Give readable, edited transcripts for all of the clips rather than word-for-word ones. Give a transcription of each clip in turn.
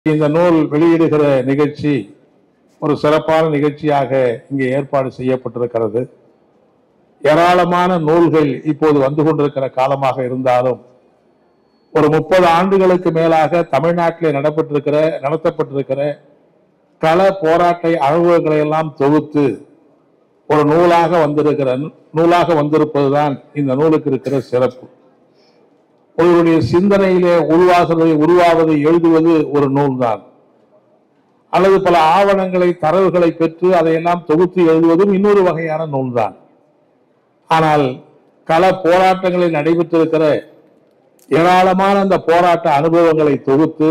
இந்த நூல் வெளியிடுகிற நிகழ்ச்சி ஒரு சிறப்பான நிகழ்ச்சியாக இங்கே ஏற்பாடு செய்யப்பட்டிருக்கிறது. ஏராளமான நூல்கள் இப்போது வந்து கொண்டிருக்கிற காலமாக இருந்தாலும் ஒரு 30 ஆண்டுகளுக்கு மேலாக தமிழ்நாட்டிலே நடத்தப்பட்டிருக்கிற கள போராட்ட அனுபவங்களை எல்லாம் தொகுத்து ஒரு நூலாக வந்திருப்பதுதான் இந்த நூலுக்கு இருக்கிற சிறப்பு. ஒருவருடைய சிந்தனையிலே உருவாவதை எழுதுவது ஒரு நூல்தான், அல்லது பல ஆவணங்களை தரவுகளை பெற்று அதையெல்லாம் தொகுத்து எழுதுவதும் இன்னொரு வகையான நூல்தான். ஆனால் கள போராட்டங்களில் நடைபெற்றிருக்கிற ஏராளமான அந்த போராட்ட அனுபவங்களை தொகுத்து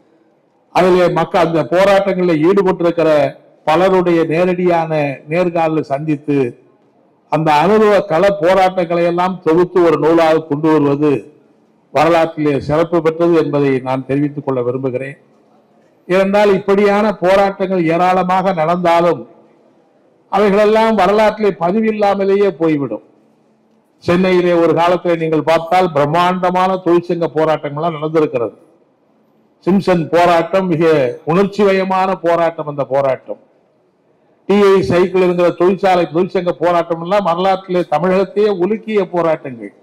அதிலே மக்கள் அந்த போராட்டங்களில் ஈடுபட்டிருக்கிற பலருடைய நேரடியான நேர்காணலை சந்தித்து அந்த அனுபவ கள போராட்டங்களை எல்லாம் தொகுத்து ஒரு நூலாக கொண்டு வருவது வரலாற்றிலே சிறப்பு பெற்றது என்பதை நான் தெரிவித்துக் கொள்ள விரும்புகிறேன். ஏனென்றால் இப்படியான போராட்டங்கள் ஏராளமாக நடந்தாலும் அவைகளெல்லாம் வரலாற்றிலே பதிவில்லாமலேயே போய்விடும். சென்னையிலே ஒரு காலத்தில் நீங்கள் பார்த்தால் பிரம்மாண்டமான தொழிற்சங்க போராட்டங்கள்லாம் நடந்திருக்கிறது. சிம்சன் போராட்டம் மிக உணர்ச்சிவயமான போராட்டம். அந்த போராட்டம் டிஐ சைக்கிள் என்கிற தொழிற்சங்க போராட்டம் எல்லாம் வரலாற்றிலே தமிழகத்தையே உலுக்கிய போராட்டங்கள்.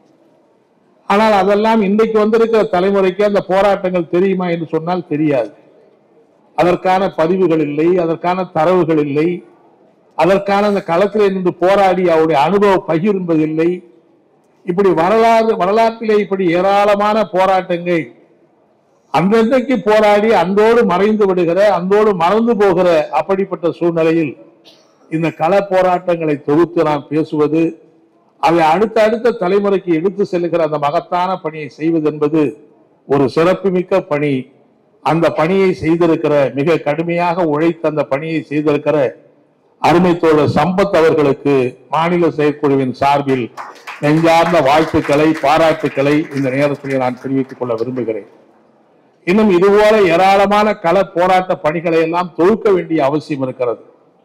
ஆனால் அதெல்லாம் இன்றைக்கு வந்திருக்கிற தலைமுறைக்கு அந்த போராட்டங்கள் தெரியுமா என்று சொன்னால் தெரியாது. அதற்கான பதிவுகள் இல்லை, அதற்கான தரவுகள் இல்லை, அதற்கான அந்த களத்தில் நின்று போராடி அவருடைய அனுபவம் பகிர்ந்ததில்லை. இப்படி வரலாற்றிலே இப்படி ஏராளமான போராட்டங்கள் அன்றைக்கு போராடி அன்றோடு மறைந்து விடுகிற, அன்றோடு மறந்து போகிற அப்படிப்பட்ட சூழ்நிலையில் இந்த கள போராட்டங்களை தொகுத்து நாம் பேசுவது, அதை அடுத்த தலைமுறைக்கு எடுத்து செல்லுகிற அந்த மகத்தான பணியை செய்வது என்பது ஒரு சிறப்புமிக்க பணி. அந்த பணியை செய்திருக்கிற, மிக கடுமையாக உழைத்த அந்த பணியை செய்திருக்கிற அருமை தோழர் சம்பத் அவர்களுக்கு மாநில செயற்குழுவின் சார்பில் நெஞ்சார்ந்த வாழ்த்துக்களை, பாராட்டுக்களை இந்த நேரத்தில் நான் தெரிவித்துக் கொள்ள விரும்புகிறேன். இன்னும் இதுபோல ஏராளமான கள போராட்ட பணிகளை எல்லாம் தொகுக்க வேண்டிய அவசியம் இருக்கிறது.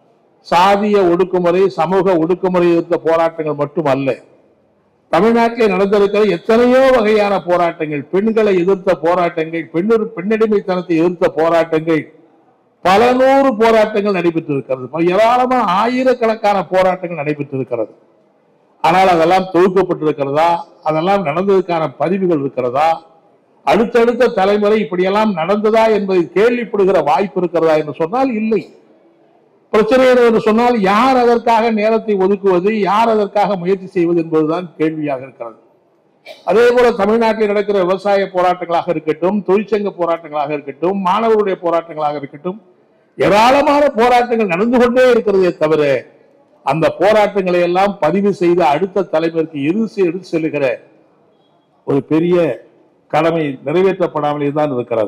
சாதிய ஒடுக்குமுறை, சமூக ஒடுக்குமுறை எதிர்த்த போராட்டங்கள் மட்டுமல்ல, தமிழ்நாட்டிலே நடந்திருக்கிற எத்தனையோ வகையான போராட்டங்கள், பெண்களை எதிர்த்த போராட்டங்கள், பெண்ணடிமைத்தனத்தை எதிர்த்த போராட்டங்கள், பல நூறு போராட்டங்கள் நடைபெற்றிருக்கிறது. ஏராளமான ஆயிரக்கணக்கான போராட்டங்கள் நடைபெற்றிருக்கிறது. ஆனால் அதெல்லாம் தொகுக்கப்பட்டிருக்கிறதா? அதெல்லாம் நடந்ததுக்கான பதிவுகள் இருக்கிறதா? அடுத்தடுத்த தலைமுறை இப்படியெல்லாம் நடந்ததா என்பதை கேள்விப்படுகிற வாய்ப்பு இருக்கிறதா என்று சொன்னால் இல்லை. பிரச்சனை என்று சொன்னால் யார் அதற்காக நேரத்தை ஒதுக்குவது, யார் அதற்காக முயற்சி செய்வது என்பதுதான் கேள்வியாக இருக்கிறது. அதே போல தமிழ்நாட்டில் நடக்கிற விவசாய போராட்டங்களாக இருக்கட்டும், தொழிற்சங்க போராட்டங்களாக இருக்கட்டும், மாணவர்களுடைய போராட்டங்களாக இருக்கட்டும், ஏராளமான போராட்டங்கள் நடந்து கொண்டே இருக்கிறதே தவிர அந்த போராட்டங்களை எல்லாம் பதிவு செய்து அடுத்த தலைவருக்கு எடுத்து செல்லுகிற ஒரு பெரிய கடமை நிறைவேற்றப்படாமலே தான் இருக்கிறது.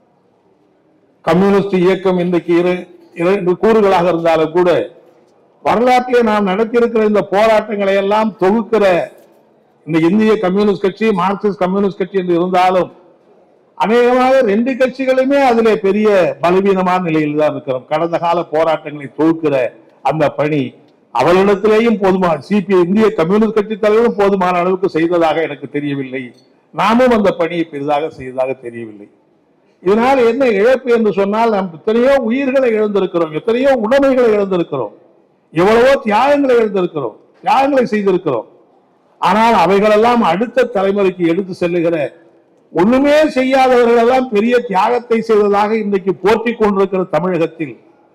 கம்யூனிஸ்ட் இயக்கம் இன்றைக்கு இரண்டு கூறுகளாக இருந்தாலும் கூட வரலாற்றிலே நாம் நடத்தியிருக்கிற இந்த போராட்டங்களை எல்லாம் தொகுக்கிற இந்த இந்திய கம்யூனிஸ்ட் கட்சி, மார்க்சிஸ்ட் கம்யூனிஸ்ட் கட்சி என்று இருந்தாலும் அநேகமாக 2 கட்சிகளுமே அதிலே பெரிய பலவீனமான நிலையில் தான் இருக்கிறோம். கடந்த கால போராட்டங்களை தொகுக்கிற அந்த பணி அவர்களிடத்திலேயும் போதுமான இந்திய கம்யூனிஸ்ட் கட்சி தலைவரும் போதுமான அளவுக்கு செய்ததாக எனக்கு தெரியவில்லை. நாமும் அந்த பணியை பெரிதாக செய்ததாக தெரியவில்லை. இதனால் என்ன இழப்பு என்று சொன்னால், நாம் எத்தனையோ உயிர்களை இழந்திருக்கிறோம், எத்தனையோ உடைமைகளை இழந்திருக்கிறோம், எவ்வளவோ தியாகங்களை செய்திருக்கிறோம். ஆனால் அவைகளெல்லாம் அடுத்த தலைமுறைக்கு எடுத்து செல்லுகிற, ஒண்ணுமே செய்யாதவர்கள் எல்லாம் பெரிய தியாகத்தை செய்ததாக இன்றைக்கு போற்றிக் கொண்டிருக்கிற தமிழகத்தில்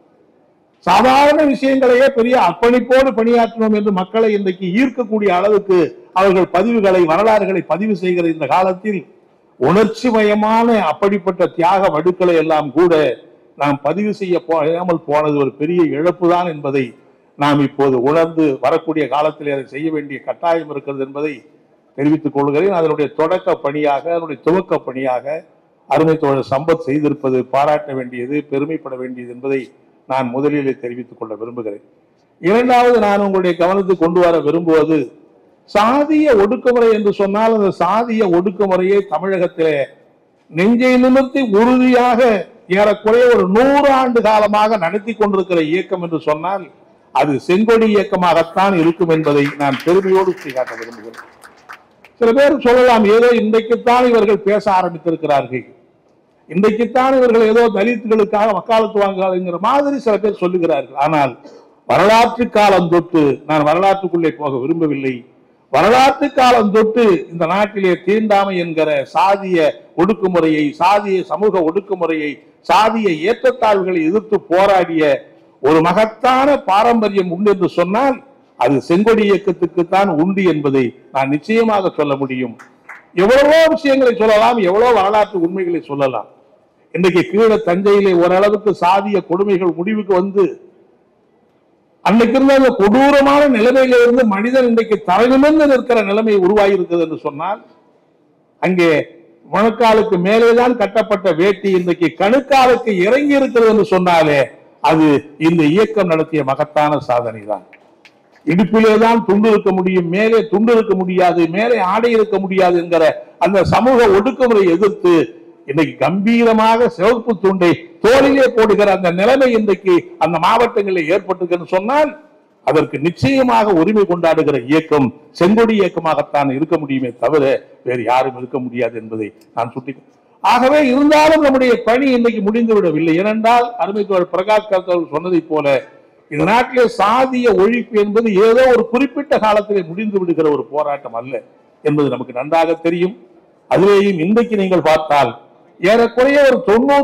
சாதாரண விஷயங்களையே பெரிய அர்ப்பணிப்போடு பணியாற்றணும் என்று மக்களை இன்றைக்கு ஈர்க்கக்கூடிய அளவுக்கு அவர்கள் பதிவுகளை, வரலாறுகளை பதிவு செய்கிற இந்த காலத்தில் உணர்ச்சிமயமான அப்படிப்பட்ட தியாக வடுக்களை எல்லாம் கூட நாம் பதிவு செய்யாமல் போனது ஒரு பெரிய இழப்புதான் என்பதை நாம் இப்போது உணர்ந்து வரக்கூடிய காலத்தில் அதை செய்ய வேண்டிய கட்டாயம் இருக்கிறது என்பதை தெரிவித்துக் கொள்கிறேன். அதனுடைய தொடக்க பணியாக, அதனுடைய துவக்க பணியாக அருமை தோழர் சம்பத் செய்திருப்பது பாராட்ட வேண்டியது, பெருமைப்பட வேண்டியது என்பதை நான் முதலிலே தெரிவித்துக் கொள்ள விரும்புகிறேன். இரண்டாவது, நான் உங்களுடைய கவனத்துக்கு கொண்டு வர விரும்புவது சாதிய ஒடுக்குமுறை என்று சொன்னால், அந்த சாதிய ஒடுக்குமுறையை தமிழகத்திலே நெஞ்சை நிமிர்த்தி உறுதியாக ஏறக்குறைய ஒரு 100 ஆண்டு காலமாக நடத்தி கொண்டிருக்கிற இயக்கம் என்று சொன்னால் அது செங்கொடி இயக்கமாகத்தான் இருக்கும் என்பதை நான் பெருமையோடு காட்ட விரும்புகிறேன். சில பேர் சொல்லலாம், ஏதோ இன்றைக்குத்தான் இவர்கள் பேச ஆரம்பித்திருக்கிறார்கள், இன்றைக்குத்தான் இவர்கள் ஏதோ தலித்துகளுக்காக வக்காலத்து வாங்குகிற மாதிரி சில பேர் சொல்லுகிறார்கள். ஆனால் வரலாற்று காலம் தொட்டு, நான் வரலாற்றுக்குள்ளே போக விரும்பவில்லை, வரலாற்று காலம் தொட்டு இந்த நாட்டிலே தீண்டாமை என்கிற சாதிய ஒடுக்குமுறையை, சாதிய சமூக ஒடுக்குமுறையை, சாதிய ஏற்றத்தாழ்வுகளை எதிர்த்து போராடிய ஒரு மகத்தான பாரம்பரியம் உண்டு என்று சொன்னால் அது செங்கொடி இயக்கத்துக்குத்தான் உண்டு என்பதை நான் நிச்சயமாக சொல்ல முடியும். எவ்வளவோ விஷயங்களை சொல்லலாம், எவ்வளவு வரலாற்று உண்மைகளை சொல்லலாம். இன்றைக்கு கீழே தஞ்சையிலே ஓரளவுக்கு சாதிய கொடுமைகள் முடிவுக்கு வந்து அன்னைக்கு இருந்த அந்த கொடூரமான நிலைமையில இருந்து மனிதன் இன்றைக்கு தலைநிமிர்ந்து நிற்கிற நிலைமை உருவாகி இருக்கிறது என்று சொன்னால், அங்கே முழக்காலுக்கு மேலேதான் கட்டப்பட்ட வேட்டி இன்றைக்கு கணுக்காலுக்கு இறங்கி இருக்கிறது என்று சொன்னாலே அது இந்த இயக்கம் நடத்திய மகத்தான சாதனை தான். இடுப்பிலே தான் துண்டு இருக்க முடியும், மேலே துண்டு இருக்க முடியாது, மேலே ஆடை இருக்க முடியாது என்கிற அந்த சமூக ஒடுக்குமுறை எதிர்த்து இன்றைக்கு கம்பீரமாக சிவப்பு துண்டை தோளிலே போடுகிற அந்த நிலைமை இன்றைக்கு அந்த மாவட்டங்களில் ஏற்பட்டிருக்குன்னு சொன்னால் அதற்கு நிச்சயமாக உரிமை கொண்டாடுகிற இயக்கம் செங்கொடி இயக்கமாகத்தான் இருக்க முடியுமே தவிர வேறு யாரும் இருக்க முடியாது என்பதை நான் சுட்டி. ஆகவே இருந்தாலும் நம்முடைய பணி இன்றைக்கு முடிந்து விடவில்லை. ஏனென்றால் அருமை தோழர் பிரகாஷ் கருத்தவர்கள் சொன்னதை போல இந்த நாட்டிலே சாதிய ஒழிப்பு என்பது ஏதோ ஒரு குறிப்பிட்ட காலத்திலே முடிந்து விடுகிற ஒரு போராட்டம் அல்ல என்பது நமக்கு நன்றாக தெரியும். அதிலேயும் இன்றைக்கு நீங்கள் பார்த்தால் ஏறக்குறைய ஒரு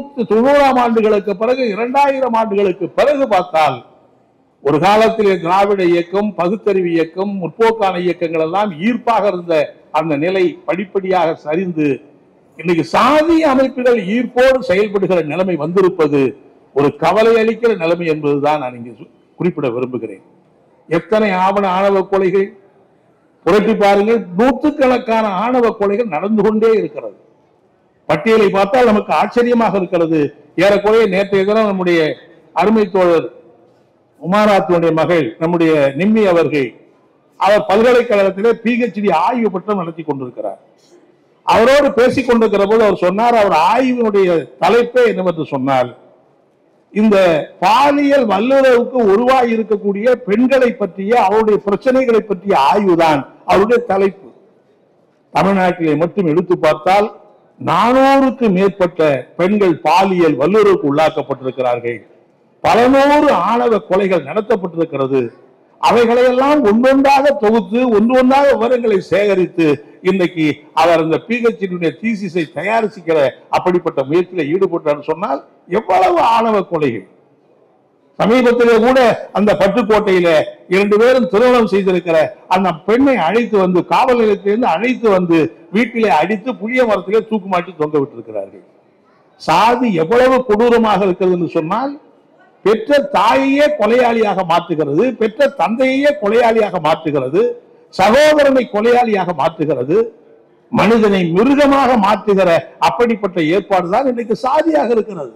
90ஆம் ஆண்டுகளுக்கு பிறகு 2000 ஆண்டுகளுக்கு பிறகு பார்த்தால் ஒரு காலத்திலே திராவிட இயக்கம், பகுத்தறிவு இயக்கம், முற்போக்கான இயக்கங்கள் எல்லாம் ஈர்ப்பாக இருந்த அந்த நிலை படிப்படியாக சரிந்து இன்னைக்கு சாதிய அமைப்புகள் ஈர்ப்போடு செயல்படுகிற நிலைமை வந்திருப்பது ஒரு கவலை அளிக்கிற நிலைமை என்பதுதான் நான் இங்கே குறிப்பிட விரும்புகிறேன். எத்தனை ஆணவ கொலைகள் புரட்டி பாருங்கள், நூற்றுக்கணக்கான ஆணவ கொலைகள் நடந்து கொண்டே இருக்கிறது. பட்டியலை பார்த்தால் நமக்கு ஆச்சரியமாக இருக்கிறது. ஏறக்குறைய நேற்றைய தினம் நம்முடைய அருமை தோழர் உமாராத்துடைய மகள் நம்முடைய நிம்மி அவர்கள், அவர் பல்கலைக்கழகத்திலே PhD ஆய்வு பட்டம் நடத்தி கொண்டிருக்கிறார். அவரோடு பேசிக் கொண்டிருக்கிற போது அவர் சொன்னார், அவர் ஆய்வினுடைய தலைப்பே என்னவென்று சொன்னால், இந்த பாலியல் வல்லுறவுக்கு உருவாகி இருக்கக்கூடிய பெண்களை பற்றிய அவருடைய பிரச்சனைகளை பற்றிய ஆய்வுதான் அவருடைய தலைப்பு. தமிழ்நாட்டிலே மட்டும் எடுத்து பார்த்தால் 400க்கு மேற்பட்ட பெண்கள் பாலியல் வல்லுறவுக்கு உள்ளாக்கப்பட்டிருக்கிறார்கள். பல நூறு ஆணவ கொலைகள் நடத்தப்பட்டிருக்கிறது. அவைகளையெல்லாம் ஒன்றொன்றாக தொகுத்து ஒன்றொன்றாக விவரங்களை சேகரித்து இன்னைக்கு அவர் அந்த PhD தீசிஸை தயாரிக்கிற அப்படிப்பட்ட முயற்சியில் ஈடுபட்டார் சொன்னால் எவ்வளவு ஆணவ கொலைகள். சமீபத்திலே கூட அந்த பட்டுக்கோட்டையில 2 பேரும் திருமணம் செய்திருக்கிற அந்த பெண்ணை அழைத்து வந்து காவல் நிலையத்திலிருந்து அழைத்து வந்து வீட்டிலே அடித்து புளிய மரத்திலே தூக்கு மாட்டி தொங்க விட்டிருக்கிறார்கள். சாதி எவ்வளவு கொடூரமாக இருக்கிறது என்று சொன்னால், பெற்ற தாயையே கொலையாளியாக மாற்றுகிறது, பெற்ற தந்தையே கொலையாளியாக மாற்றுகிறது, சகோதரனை கொலையாளியாக மாற்றுகிறது, மனிதனை மிருகமாக மாற்றுகிற அப்படிப்பட்ட ஏற்பாடுதான் இன்றைக்கு சாதியாக இருக்கிறது.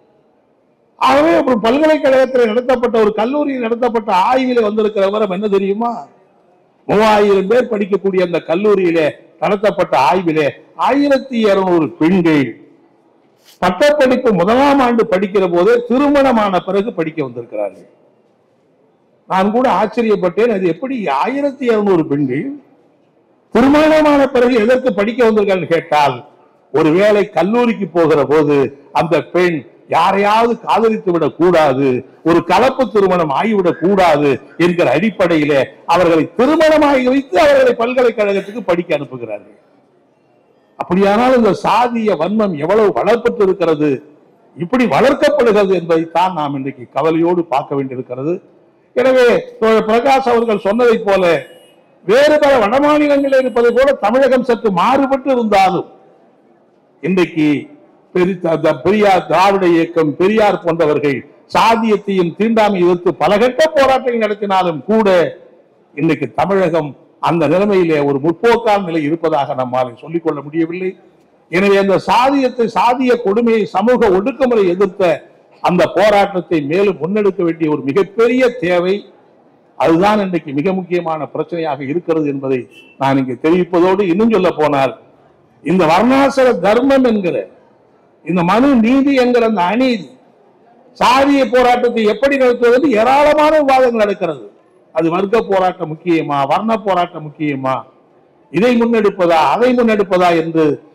ஆகவே ஒரு பல்கலைக்கழகத்தில் நடத்தப்பட்ட ஒரு கல்லூரியில் நடத்தப்பட்ட ஆய்வில் வந்திருக்கிற விவரம் என்ன தெரியுமா? 3000 பேர் படிக்கக்கூடிய அந்த கல்லூரியிலே நடத்தப்பட்ட ஆய்விலே 1200 பெண்கள் பட்டப்படிப்பு 1ஆம் ஆண்டு படிக்கிற போதே திருமணமான பிறகு படிக்க வந்திருக்கிறார்கள். நான் கூட ஆச்சரியப்பட்டேன், அது எப்படி 1200 பெண்கள் திருமணமான பிறகு எதற்கு படிக்க வந்திருக்கார்கள் கேட்டால், ஒருவேளை கல்லூரிக்கு போகிற போது அந்த பெண் யாரையாவது காதலித்து விடக் கூடாது, ஒரு கலப்பு திருமணம் ஆகிவிடக் கூடாது என்கிற அடிப்படையிலே அவர்களை திருமணமாகி வைத்து அவர்களை பல்கலைக்கழகத்துக்கு படிக்க அனுப்புகிறார்கள். அப்படியானால் இந்த சாதிய வன்மம் எவ்வளவு வளர்ப்பட்டு இருக்கிறது, இப்படி வளர்க்கப்படுகிறது என்பதைத்தான் நாம் இன்றைக்கு கவலையோடு பார்க்க வேண்டியிருக்கிறது. எனவே பிரகாஷ் அவர்கள் சொன்னதை போல வேறு பல வடமாநிலங்களில் இருப்பதை போல தமிழகம் சற்று மாறுபட்டு இருந்தாலும் இன்றைக்கு பெரியார் திராவிட இயக்கம், பெரியார் போன்றவர்கள் சாதியத்தையும் தீண்டாமை எதிர்த்து பலகட்ட போராட்டங்கள் நடத்தினாலும் கூட இன்றைக்கு தமிழகம் அந்த நிலைமையிலே ஒரு முற்போக்கான நிலை இருப்பதாக நம்மால் சொல்லிக்கொள்ள முடியவில்லை. எனவே அந்த சாதிய கொடுமையை, சமூக ஒடுக்குமுறை எதிர்த்த அந்த போராட்டத்தை மேலும் முன்னெடுக்க வேண்டிய ஒரு மிகப்பெரிய தேவை, அதுதான் இன்றைக்கு மிக முக்கியமான பிரச்சனையாக இருக்கிறது என்பதை நான் இங்கே தெரிவிப்பதோடு, இன்னும் சொல்ல போனால் இந்த வர்ணாசிர தர்மம் என்கிற இந்த மனு நீதி என்கிற அந்த அநீதி சாதிய போராட்டத்தை எப்படி நடத்துவது ஏராளமான விவாதங்கள் நடக்கிறது. அது வர்க்க போராட்டம் முக்கியமா, வர்ண போராட்டம் முக்கியமா, இதை முன்னெடுப்பதா அதை முன்னெடுப்பதா என்று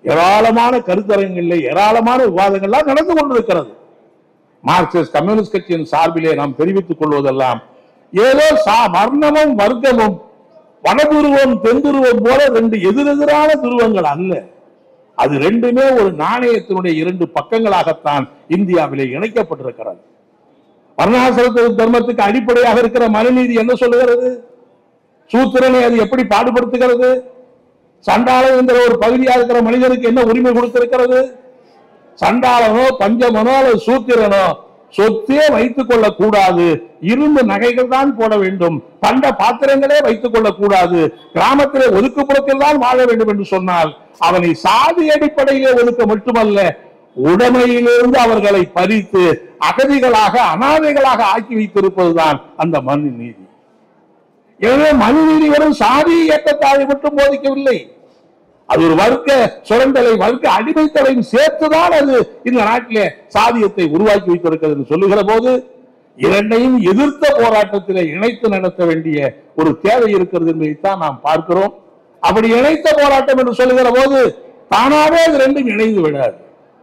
ஏராளமான கருத்தரங்களில் ஏராளமான விவாதங்கள்லாம் நடந்து கொண்டிருக்கிறது. மார்க்சிஸ்ட் கம்யூனிஸ்ட் கட்சியின் சார்பிலே நாம் தெரிவித்துக் கொள்வதெல்லாம் ஏதோ வர்ணமும் வர்க்கமும் வடதுருவம் தென்துருவம் போல ரெண்டு எதிரெதிரான துருவங்கள் அல்ல. அது ரெண்டுமே ஒரு நாணயத்தினுடைய இரண்டு பக்கங்களாகத்தான் இந்தியாவிலே இணைக்கப்பட்டிருக்கிறது. வர்ணாசிரம தர்மத்துக்கு அடிப்படையாக இருக்கிற மனுநீதி என்ன சொல்லுகிறது? சூத்திரனை அது எப்படி பாடுபடுத்துகிறது? சண்டாளன் என்ற ஒரு பகுதியாக இருக்கிற மனிதனுக்கு என்ன உரிமை கொடுத்திருக்கிறது? சண்டாளனோ பஞ்சமனோ அல்லது சூத்திரனோ சொத்தே வைத்துக் கொள்ளக் கூடாது, இரும்பு நகைகள் தான் போட வேண்டும், பண்ட பாத்திரங்களே வைத்துக் கொள்ளக் கூடாது, கிராமத்திலே ஒதுக்குப்புறத்தில் தான் வாழ வேண்டும் என்று சொன்னால் அவனை சாதி அடிப்படையிலே ஒதுக்க மட்டுமல்ல, உடைமையிலிருந்து அவர்களை பறித்து அகதிகளாக அனாதைகளாக ஆக்கி வைத்திருப்பதுதான் அந்த மனு நீதி. எனவே மனு நீதி வெறும் சாதி இயக்கத்தாரை மட்டும் போதிக்கவில்லை, அது ஒரு வர்க்க சுரண்டலை வர்க்க அடிமைத்தலையும் சேர்த்துதான் அது இந்த நாட்டிலே சாதியத்தை உருவாக்கி வைத்திருக்கிறது என்று சொல்லுகிற போது இரண்டையும் எதிர்த்த போராட்டத்திலே இணைத்து நடத்த வேண்டிய ஒரு தேவை இருக்கிறது என்பதைத்தான் நாம் பார்க்கிறோம். அப்படி இணைத்த போராட்டம் என்று சொல்லுகிற போது தானாவே அது ரெண்டும் இணைந்து விடாது.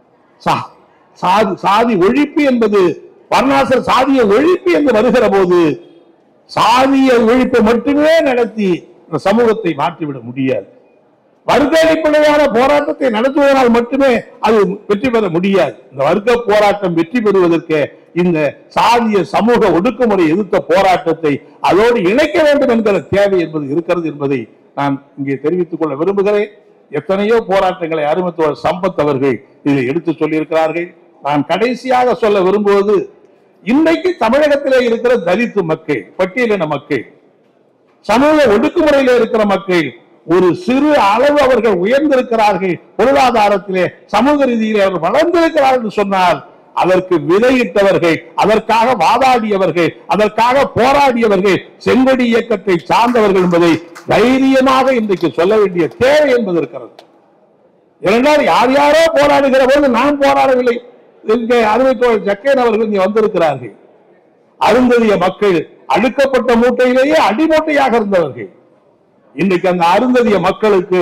சாதி ஒழிப்பு என்பது வர்ணாசிர சாதிய ஒழிப்பு என்று வருகிற போது சாதிய ஒழிப்பை மட்டுமே நடத்தி சமூகத்தை மாற்றிவிட முடியாது. வர்க்க அடிப்படையான போராட்டத்தை நடத்துவதனால் மட்டுமே அது வெற்றி பெற முடியாது. இந்த வர்க்க போராட்டம் வெற்றி பெறுவதற்கு இந்த சாதிய சமூக ஒடுக்குமுறை எதிர்த்த போராட்டத்தை அதோடு இணைக்க வேண்டும் என்கிற தேவை என்பது இருக்கிறது என்பதை நான் இங்கே தெரிவித்துக் கொள்ள விரும்புகிறேன். எத்தனையோ போராட்டங்களை அருமத்தோர் சம்பத் அவர்கள் இதில் எடுத்து சொல்லியிருக்கிறார்கள். நான் கடைசியாக சொல்ல விரும்புவது, இன்றைக்கு தமிழகத்திலே இருக்கிற தலித்து மக்கள், பட்டியலின மக்கள், சமூக ஒடுக்குமுறையில் இருக்கிற மக்கள் ஒரு சிறு அளவு அவர்கள் உயர்ந்திருக்கிறார்கள், பொருளாதாரத்திலே சமூக ரீதியிலே அவர்கள் வளர்ந்திருக்கிறார்கள் என்று சொன்னால் அதற்கு விதையிட்டவர்கள், அதற்காக வாதாடியவர்கள், அதற்காக போராடியவர்கள் செங்கொடி இயக்கத்தை சார்ந்தவர்கள் என்பதை தைரியமாக இன்றைக்கு சொல்ல வேண்டிய தேவை என்பது இருக்கிறது. இரண்டால் யார் யாரோ போராடுகிற போது நான் போராடவில்லை. இங்கே அருமைத்தோழர் ஜக்கையன் அவர்கள் இங்கே வந்திருக்கிறார்கள். அருந்ததிய மக்கள் அடுக்கப்பட்ட மூட்டையிலேயே அடிமூட்டையாக இருந்தவர்கள். இன்றைக்கு அந்த அருந்ததிய மக்களுக்கு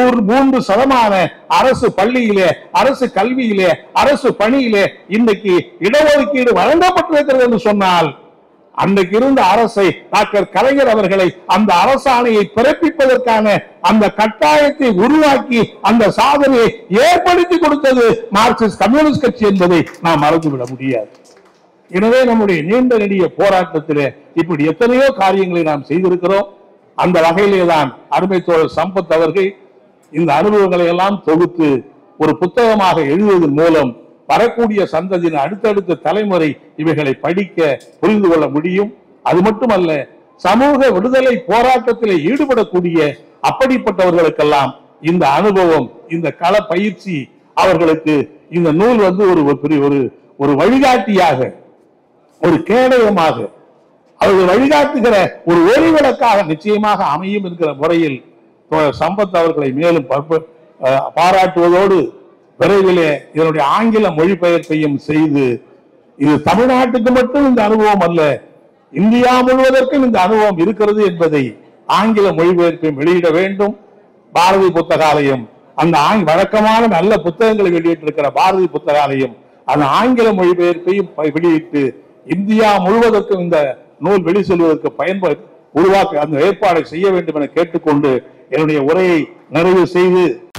3% அரசு பள்ளியிலே, அரசு கல்வியிலே, அரசு பணியிலே இன்றைக்கு இடஒதுக்கீடு வழங்கப்பட்டிருக்கிறது என்று சொன்னால் அன்றைக்கு இருந்த அரசை டாக்டர் கலைஞர் அவர்களை அந்த அரசாணையை பிறப்பிப்பதற்கான அந்த கட்டாயத்தை உருவாக்கி அந்த சாதனையை ஏற்படுத்தி கொடுத்தது மார்க்சிஸ்ட் கம்யூனிஸ்ட் கட்சி என்பதை நாம் மறந்துவிட முடியாது. எனவே நம்முடைய நீண்ட நெடிய போராட்டத்திலே இப்படி எத்தனையோ காரியங்களை நாம் செய்திருக்கிறோம். அந்த வகையிலே தான் அருமை தோழர் சம்பத் அவர்கள் இந்த அனுபவங்களை எல்லாம் தொகுத்து ஒரு புத்தகமாக எழுதுவதன் மூலம் வரக்கூடிய சந்ததியின் அடுத்தடுத்த தலைமுறை இவைகளை படிக்க புரிந்து கொள்ள முடியும். அது மட்டுமல்ல, சமூக விடுதலை போராட்டத்தில் ஈடுபடக்கூடிய அப்படிப்பட்டவர்களுக்கெல்லாம் இந்த அனுபவம், இந்த கள பயிற்சி அவர்களுக்கு இந்த நூல் ஒரு வழிகாட்டியாக, ஒரு கேடயமாக, அவர்கள் வழிகாட்டுகிற ஒரு ஒளிவிளக்காக நிச்சயமாக அமையும் என்கிற முறையில் சம்பத் அவர்களை மேலும் பாராட்டுவதோடு விரைவிலே இதனுடைய ஆங்கில மொழிபெயர்ப்பையும் செய்து, இது தமிழ்நாட்டுக்கு மட்டும் இந்த அனுபவம் அல்ல, இந்தியா முழுவதற்கும் இந்த அனுபவம் இருக்கிறது என்பதை ஆங்கில மொழிபெயர்ப்பையும் வெளியிட வேண்டும். பாரதி புத்தகாலயம் அந்த வழக்கமான நல்ல புத்தகங்களை வெளியிட்டிருக்கிற பாரதி புத்தகாலயம் அந்த ஆங்கில மொழிபெயர்ப்பையும் வெளியிட்டு இந்தியா முழுவதற்கும் இந்த நூல் வெளி செல்வதற்கு உருவாக்க அந்த ஏற்பாடை செய்ய வேண்டும் என கேட்டுக்கொண்டு என்னுடைய உரையை நிறைவு செய்து